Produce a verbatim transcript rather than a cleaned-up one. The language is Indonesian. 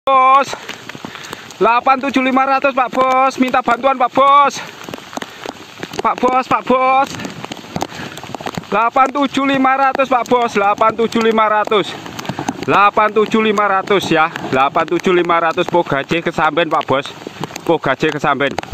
Bos. delapan tujuh lima ratus Pak Bos, minta bantuan Pak Bos. Pak Bos, Pak Bos. delapan tujuh lima ratus Pak Bos, delapan tujuh lima ratus. delapan tujuh lima ratus ya. delapan tujuh lima ratus Pogace Kesamben Pak Bos. Pogace Kesamben.